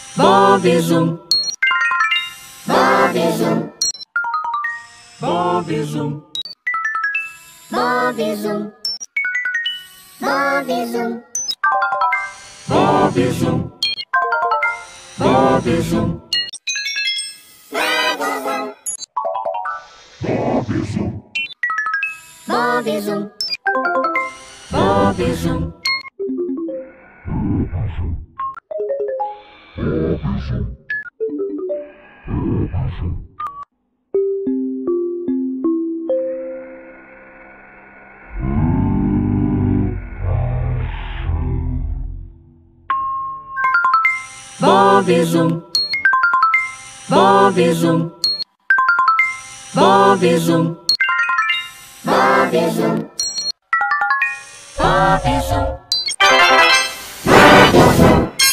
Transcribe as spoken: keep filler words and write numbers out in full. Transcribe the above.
Bob Zoom. Bob Zoom. Bob Zoom. Bob Zoom. Bob Zoom. Bob Zoom. Bob Zoom. Bob Zoom. Bob Zoom. Bob Zoom. Bob Zoom. Bob Zoom. Bob Zoom. Bob Zoom. Bob Zoom.